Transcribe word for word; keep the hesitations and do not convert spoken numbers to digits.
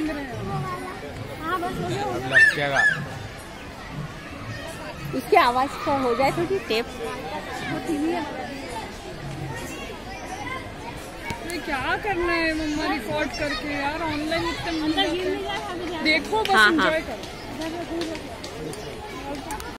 मांग रहे हैं। हाँ बस लटकेगा। उसकी आवाज का हो जाए थोड़ी टेप। क्या करना है मम्मा रिकॉर्ड करके यार, ऑनलाइन इतना देखो बस हाँ, एंजॉय हाँ। करो।